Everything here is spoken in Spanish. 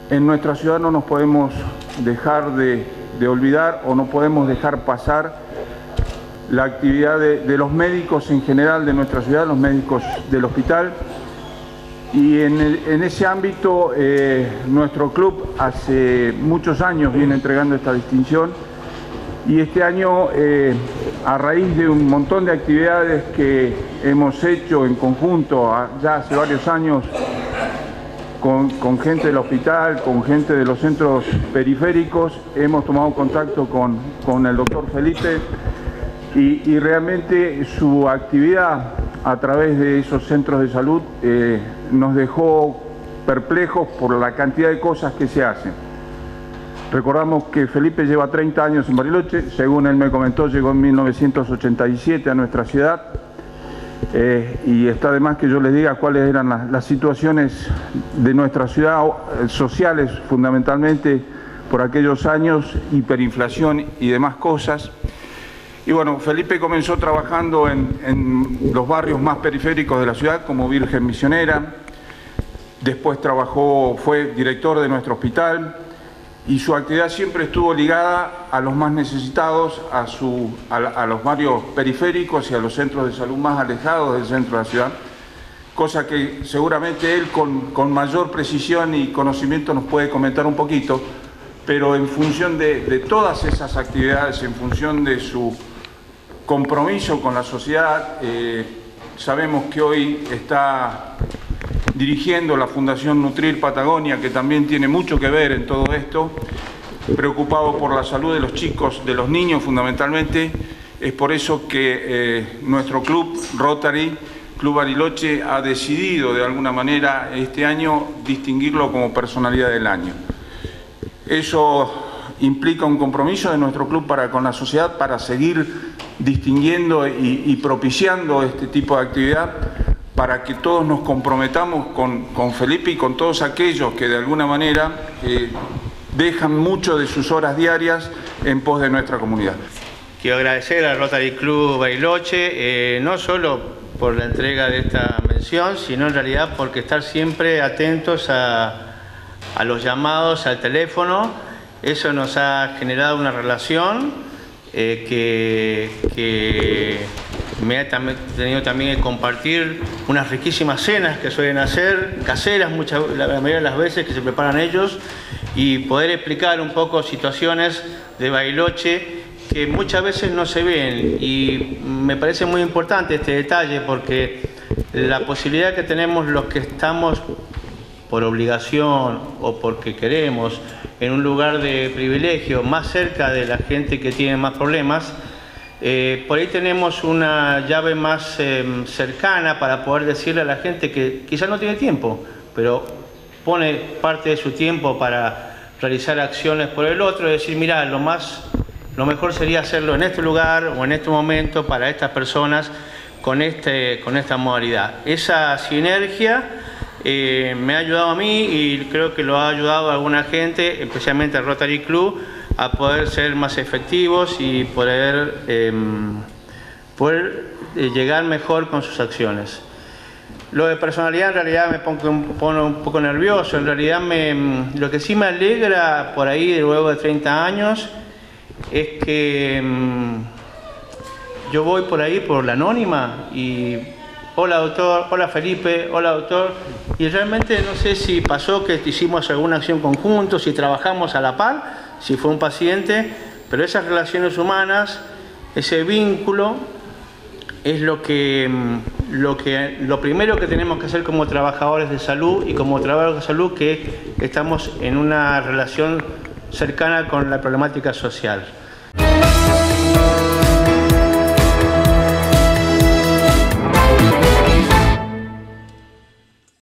en nuestra ciudad no nos podemos dejar de olvidar o no podemos dejar pasar la actividad de los médicos en general de nuestra ciudad, los médicos del hospital. Y en ese ámbito nuestro club hace muchos años viene entregando esta distinción y este año a raíz de un montón de actividades que hemos hecho en conjunto ya hace varios años con gente del hospital, con gente de los centros periféricos, hemos tomado contacto con el doctor Felipe y realmente su actividad a través de esos centros de salud nos dejó perplejos por la cantidad de cosas que se hacen. Recordamos que Felipe lleva 30 años en Bariloche, según él me comentó, llegó en 1987 a nuestra ciudad y está de más que yo les diga cuáles eran las situaciones de nuestra ciudad, sociales fundamentalmente por aquellos años, hiperinflación y demás cosas. Y bueno, Felipe comenzó trabajando en los barrios más periféricos de la ciudad como Virgen Misionera, después fue director de nuestro hospital y su actividad siempre estuvo ligada a los más necesitados, a los barrios periféricos y a los centros de salud más alejados del centro de la ciudad, cosa que seguramente él con mayor precisión y conocimiento nos puede comentar un poquito, pero en función de todas esas actividades, en función de su compromiso con la sociedad, sabemos que hoy está dirigiendo la Fundación Nutril Patagonia, que también tiene mucho que ver en todo esto, preocupado por la salud de los chicos, de los niños fundamentalmente. Es por eso que nuestro club, Rotary Club Bariloche, ha decidido de alguna manera este año distinguirlo como personalidad del año. Eso implica un compromiso de nuestro club con la sociedad para seguir distinguiendo y propiciando este tipo de actividad, para que todos nos comprometamos con Felipe y con todos aquellos que de alguna manera dejan mucho de sus horas diarias en pos de nuestra comunidad. Quiero agradecer al Rotary Club Bariloche, no solo por la entrega de esta mención, sino en realidad porque estar siempre atentos a los llamados al teléfono. Eso nos ha generado una relación que me ha tenido también que compartir unas riquísimas cenas que suelen hacer, caseras la mayoría de las veces, que se preparan ellos, y poder explicar un poco situaciones de Bariloche que muchas veces no se ven. Y me parece muy importante este detalle porque la posibilidad que tenemos los que estamos por obligación o porque queremos en un lugar de privilegio más cerca de la gente que tiene más problemas, por ahí tenemos una llave más cercana para poder decirle a la gente que quizás no tiene tiempo, pero pone parte de su tiempo para realizar acciones por el otro, y decir, mira, lo mejor sería hacerlo en este lugar o en este momento para estas personas con esta modalidad. Esa sinergia me ha ayudado a mí y creo que lo ha ayudado a alguna gente, especialmente al Rotary Club, a poder ser más efectivos y poder llegar mejor con sus acciones. Lo de personalidad en realidad me pone un poco nervioso. En realidad lo que sí me alegra por ahí luego de 30 años es que yo voy por ahí por la anónima y hola doctor, hola Felipe, hola doctor, y realmente no sé si pasó que hicimos alguna acción conjunta, si trabajamos a la par, si fue un paciente, pero esas relaciones humanas, ese vínculo es lo primero que tenemos que hacer como trabajadores de salud y como trabajadores de salud que estamos en una relación cercana con la problemática social.